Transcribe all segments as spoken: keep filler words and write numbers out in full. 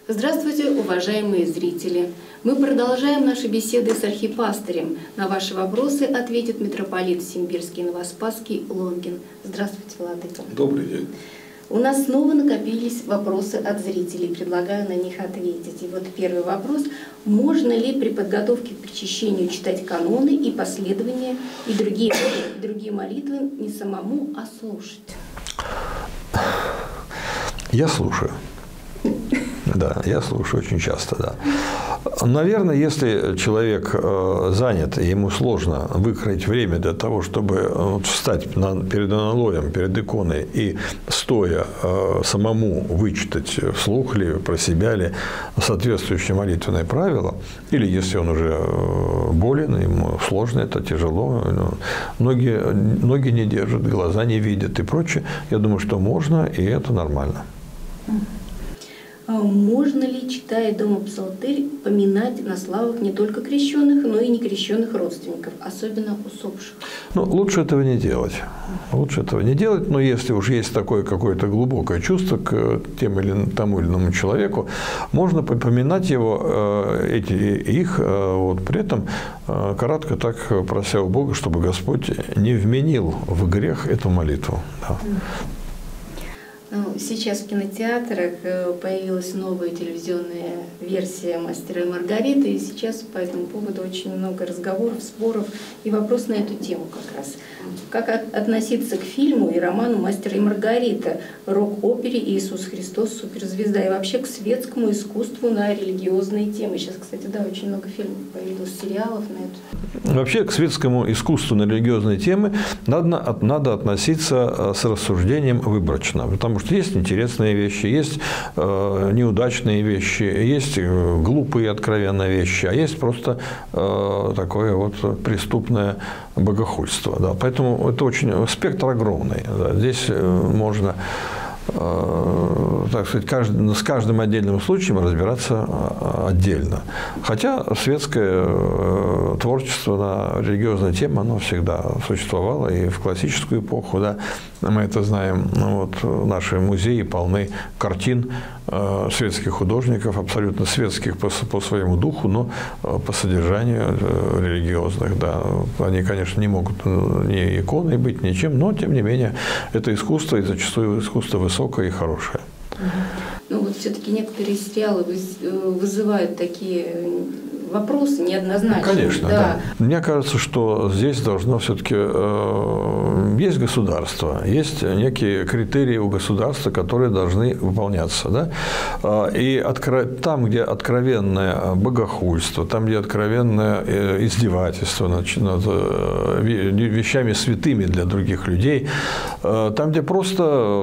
Здравствуйте, уважаемые зрители! Мы продолжаем наши беседы с архипастырем. На ваши вопросы ответит митрополит Симбирский и Новоспасский Лонгин. Здравствуйте, владыка! Добрый день! У нас снова накопились вопросы от зрителей. Предлагаю на них ответить. И вот первый вопрос. Можно ли при подготовке к причащению читать каноны и последования и другие, и другие молитвы не самому, а слушать? Я слушаю. Да, я слушаю очень часто, да. Наверное, если человек занят, и ему сложно выкроить время для того, чтобы вот встать перед аналоем, перед иконой и стоя самому вычитать вслух ли, про себя ли соответствующее молитвенное правило, или если он уже болен, ему сложно, это тяжело, ноги, ноги не держат, глаза не видят и прочее, я думаю, что можно, и это нормально. Можно ли, читая дома псалтырь, поминать на славах не только крещенных, но и некрещенных родственников, особенно усопших? Ну, лучше этого не делать. Лучше этого не делать, но если уж есть такое какое-то глубокое чувство к тем или тому или иному человеку, можно поминать его, эти, их, вот, при этом кратко так прося у Бога, чтобы Господь не вменил в грех эту молитву. Да. Сейчас в кинотеатрах появилась новая телевизионная версия «Мастера и Маргариты», и сейчас по этому поводу очень много разговоров, споров и вопрос на эту тему как раз. Как относиться к фильму и роману «Мастер и Маргарита», рок-опере «Иисус Христос. Суперзвезда» и вообще к светскому искусству на религиозные темы? Сейчас, кстати, да, очень много фильмов появилось, сериалов на эту. Вообще к светскому искусству на религиозные темы надо, надо относиться с рассуждением выборочно, потому что есть интересные вещи, есть э, неудачные вещи, есть глупые откровенные вещи, а есть просто э, такое вот преступное богохульство. Да. Поэтому это очень спектр огромный. Да. Здесь можно, э, так сказать, каждый, с каждым отдельным случаем разбираться отдельно. Хотя светское э, творчество на религиозные темы, оно всегда существовало и в классическую эпоху, да, мы это знаем. Вот, наши музеи полны картин э, светских художников, абсолютно светских по, по своему духу, но э, по содержанию э, религиозных. Да. Они, конечно, не могут ни иконой быть, ничем, но, тем не менее, это искусство, и зачастую искусство высокое и хорошее. Ну вот все-таки некоторые сериалы вызывают такие вопросы неоднозначные. Конечно, да. да. Мне кажется, что здесь должно все-таки э, есть государство, есть некие критерии у государства, которые должны выполняться. Да? И откро... там, где откровенное богохульство, там, где откровенное издевательство над, над вещами святыми для других людей, э, там, где просто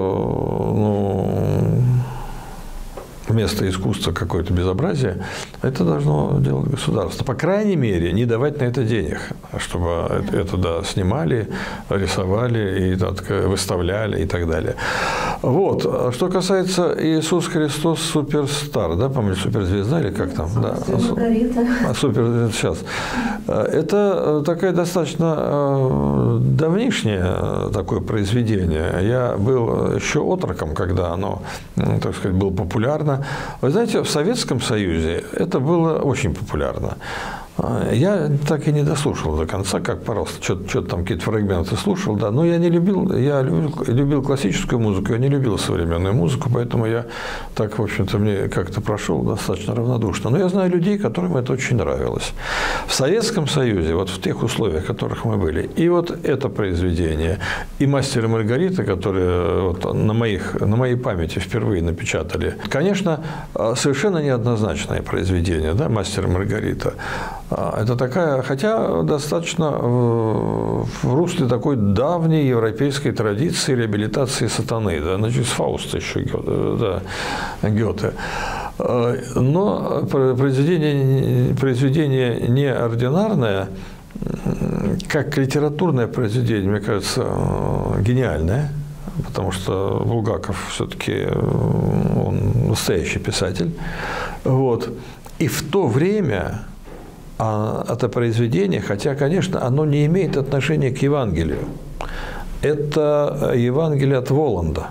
ну, вместо искусства какое-то безобразие, это должно делать государство. По крайней мере, не давать на это денег, чтобы это да, снимали, рисовали, и, так, выставляли и так далее. Вот. Что касается Иисус Христос Суперстар, да, по-моему, суперзвезда или как там? Да. Супер, сейчас. Это такая достаточно давнишнее такое произведение. Я был еще отроком, когда оно, так сказать, было популярно. Вы знаете, в Советском Союзе это было очень популярно. Я так и не дослушал до конца, как пожалуйста, что-то там какие-то фрагменты слушал, да, но я не любил, я любил, любил классическую музыку, я не любил современную музыку, поэтому я так, в общем-то, мне как-то прошел достаточно равнодушно. Но я знаю людей, которым это очень нравилось. В Советском Союзе, вот в тех условиях, в которых мы были, и вот это произведение, и «Мастер и Маргарита», которые вот на, моих, на моей памяти впервые напечатали, конечно, совершенно неоднозначное произведение, да, «Мастер и Маргарита». Это такая, хотя достаточно в русле такой давней европейской традиции реабилитации сатаны, да, значит, с Фауста еще да, Гёте. Но произведение, произведение неординарное, как литературное произведение, мне кажется, гениальное. Потому что Булгаков все-таки он настоящий писатель. Вот. И в то время это произведение, хотя, конечно, оно не имеет отношения к Евангелию. Это Евангелие от Воланда.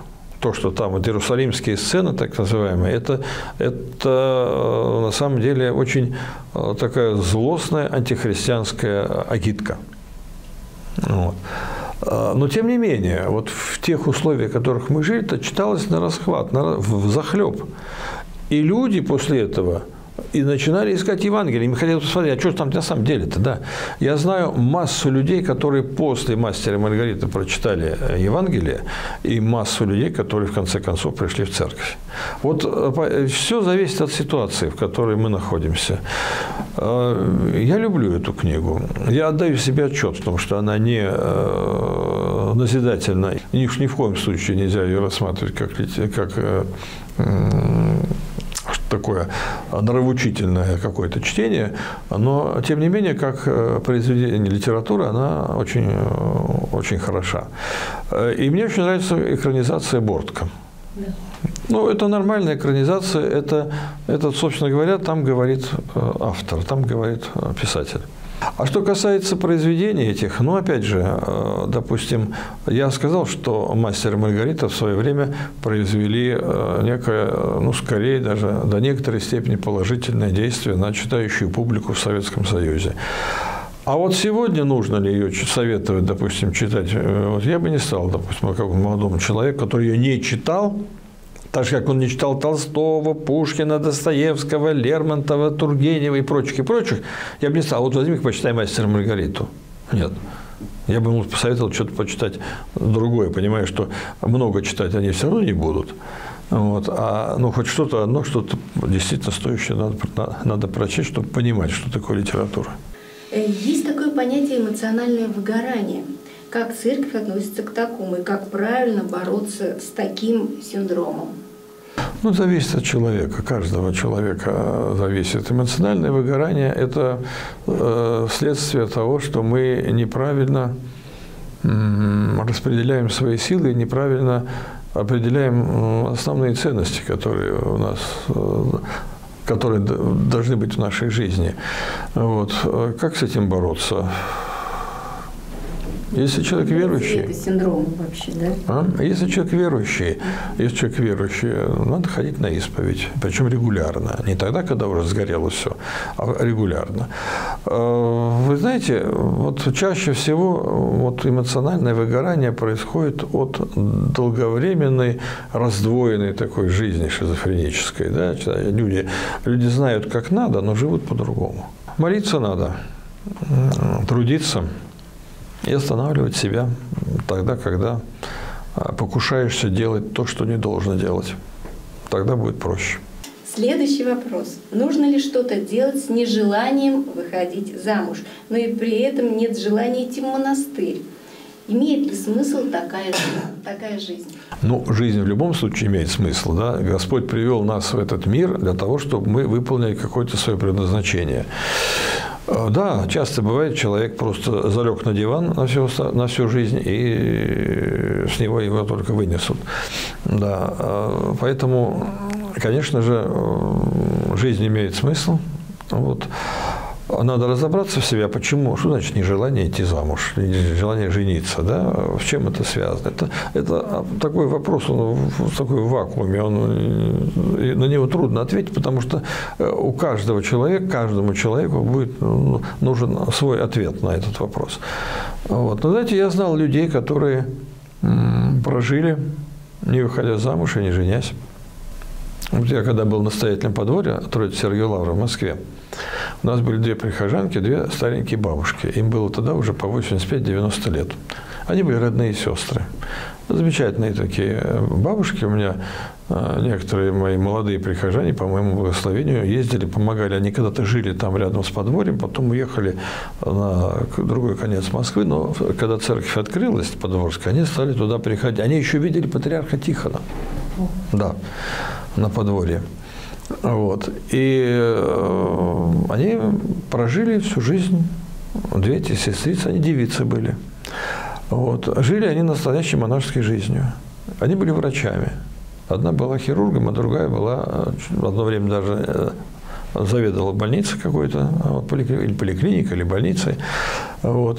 то, что там вот иерусалимские сцены, так называемые, это, это на самом деле очень такая злостная антихристианская агитка. Вот. Но, тем не менее, вот в тех условиях, в которых мы жили, это читалось на расхват, на, взахлеб. И люди после этого и начинали искать Евангелие. Мы хотели посмотреть, а что там на самом деле-то, да. Я знаю массу людей, которые после «Мастера и Маргариты» прочитали Евангелие, и массу людей, которые в конце концов пришли в церковь. Вот все зависит от ситуации, в которой мы находимся. Я люблю эту книгу. Я отдаю себе отчет в том, что она не назидательна. Ни, ни в коем случае нельзя ее рассматривать как, как такое нравоучительное какое-то чтение, но, тем не менее, как произведение литературы, она очень, очень хороша. И мне очень нравится экранизация Бортко. Да. Ну, это нормальная экранизация, это, это, собственно говоря, там говорит автор, там говорит писатель. А что касается произведений этих, ну, опять же, допустим, я сказал, что «Мастер и Маргарита» в свое время произвели некое, ну, скорее даже до некоторой степени положительное действие на читающую публику в Советском Союзе. А вот сегодня нужно ли ее советовать, допустим, читать? Вот я бы не стал, допустим, какому молодому человеку, который ее не читал, так же, как он не читал Толстого, Пушкина, Достоевского, Лермонтова, Тургенева и прочих, и прочих, я бы не стал. Вот возьми-ка, почитай «Мастера и Маргариту». Нет. Я бы ему посоветовал что-то почитать другое, понимая, что много читать они все равно не будут. Вот. А ну, хоть что-то одно, что-то действительно стоящее надо, надо прочесть, чтобы понимать, что такое литература. Есть такое понятие эмоциональное выгорание. Как церковь относится к такому и как правильно бороться с таким синдромом? Ну, зависит от человека, каждого человека зависит. Эмоциональное выгорание – это э, следствие того, что мы неправильно э, распределяем свои силы, неправильно определяем основные ценности, которые у нас, э, которые должны быть в нашей жизни. Вот. Как с этим бороться? Если человек верующий, это синдром вообще, да? А? Если человек верующий, если человек верующий, надо ходить на исповедь, причем регулярно, не тогда, когда уже сгорело все, а регулярно. Вы знаете, вот чаще всего вот эмоциональное выгорание происходит от долговременной раздвоенной такой жизни шизофренической, да? Люди, люди знают, как надо, но живут по-другому. Молиться надо, трудиться и останавливать себя тогда, когда покушаешься делать то, что не должно делать. Тогда будет проще. Следующий вопрос. Нужно ли что-то делать с нежеланием выходить замуж, но и при этом нет желания идти в монастырь? Имеет ли смысл такая, такая жизнь? Ну, жизнь в любом случае имеет смысл. Да? Господь привел нас в этот мир для того, чтобы мы выполнили какое-то свое предназначение. Да, часто бывает, человек просто залег на диван на всю, на всю жизнь, и с него его только вынесут. Да, поэтому, конечно же, жизнь имеет смысл. Вот. Надо разобраться в себе, почему, что значит нежелание идти замуж, нежелание жениться, да, с чем это связано. Это, это такой вопрос, он в такой вакууме, он, на него трудно ответить, потому что у каждого человека, каждому человеку будет нужен свой ответ на этот вопрос. Вот. Но, знаете, я знал людей, которые прожили, не выходя замуж и не женясь. Вот я когда был настоятелем подворья Троицы Сергия Лавра в Москве, у нас были две прихожанки, две старенькие бабушки. Им было тогда уже по восемьдесят пять — девяносто лет. Они были родные сестры. Замечательные такие бабушки. У меня некоторые мои молодые прихожане, по моему благословению, ездили, помогали. Они когда-то жили там рядом с подворьем, потом уехали на другой конец Москвы. Но когда церковь открылась, Подворская, они стали туда приходить. Они еще видели патриарха Тихона. Да, на подворье. Вот. И э, они прожили всю жизнь, две эти сестрицы, они девицы были. Вот. Жили они настоящей монашеской жизнью. Они были врачами. Одна была хирургом, а другая была, в одно время даже заведовала больницей какой-то, или поликлиникой, или больницей. Вот.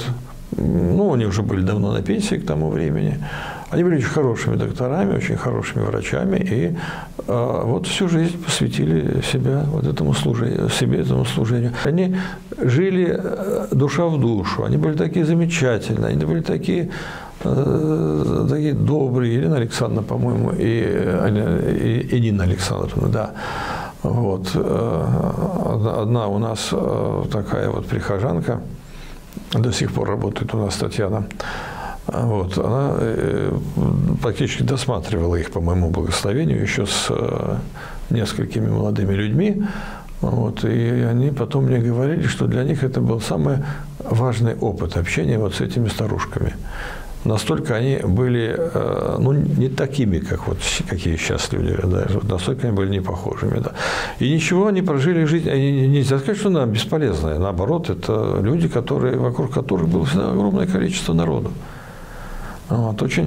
ну, они уже были давно на пенсии к тому времени. Они были очень хорошими докторами, очень хорошими врачами, и э, вот всю жизнь посвятили себя вот этому служению, себе этому служению. Они жили душа в душу, они были такие замечательные, они были такие, э, такие добрые. Елена Александровна, по-моему, и, и, и Нина Александровна, да. Вот. Одна у нас такая вот прихожанка, до сих пор работает у нас Татьяна. Вот, она практически досматривала их по моему благословению еще с несколькими молодыми людьми. Вот, и они потом мне говорили, что для них это был самый важный опыт общения вот с этими старушками. Настолько они были, ну, не такими, как вот какие сейчас люди, да, настолько они были не похожими, да. И ничего, они прожили жизнь, они, нельзя сказать, что она бесполезная, наоборот, это люди, которые, вокруг которых было всегда огромное количество народу. Вот, очень.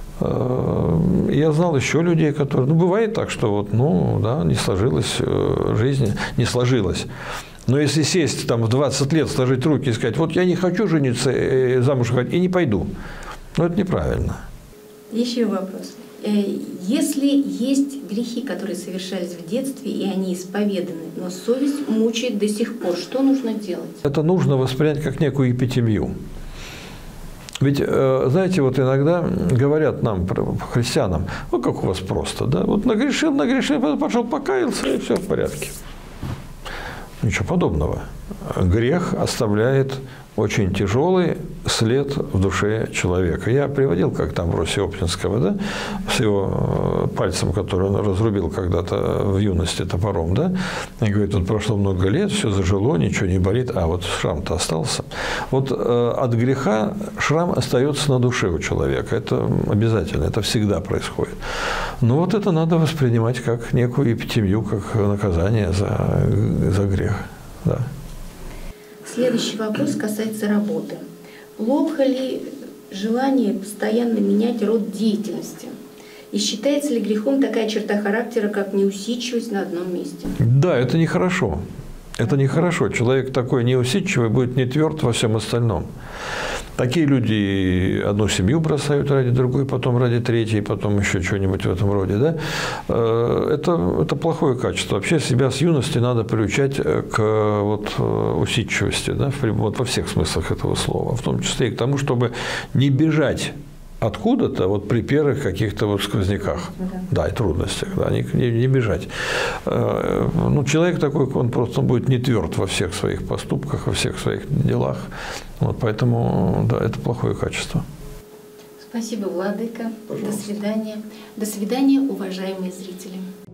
Я знал еще людей, которые, ну, бывает так, что вот, ну, да, не сложилась жизнь, не сложилась. Но если сесть там в двадцать лет, сложить руки и сказать, вот я не хочу жениться, замуж ходить, и не пойду, ну, это неправильно. Еще вопрос. Если есть грехи, которые совершались в детстве, и они исповеданы, но совесть мучает до сих пор, что нужно делать? Это нужно воспринять как некую эпитемию. Ведь, знаете, вот иногда говорят нам, христианам, ну, как у вас просто, да, вот нагрешил, нагрешил, пошел, покаялся, и все в порядке. Ничего подобного. Грех оставляет очень тяжелый след в душе человека. Я приводил как-то Амвросия Оптинского, да, с его пальцем, который он разрубил когда-то в юности топором, да, и говорит, вот прошло много лет, все зажило, ничего не болит, а вот шрам-то остался. Вот э, от греха шрам остается на душе у человека, это обязательно, это всегда происходит. Но вот это надо воспринимать как некую эпитемию, как наказание за, за грех, да. Следующий вопрос касается работы. Плохо ли желание постоянно менять род деятельности? И считается ли грехом такая черта характера, как неусидчивость на одном месте? Да, это нехорошо. Это нехорошо. Человек такой неусидчивый будет не тверд во всем остальном. Такие люди одну семью бросают ради другой, потом ради третьей, потом еще что-нибудь в этом роде. Да? Это, это плохое качество. Вообще себя с юности надо приучать к вот, усидчивости, да? Вот во всех смыслах этого слова, в том числе и к тому, чтобы не бежать откуда-то вот при первых каких-то вот сквозняках, да, да и трудностях, да, не, не, не бежать. Ну, человек такой, он просто будет не тверд во всех своих поступках, во всех своих делах. Вот поэтому, да, это плохое качество. Спасибо, Владыка. Пожалуйста. До свидания. До свидания, уважаемые зрители.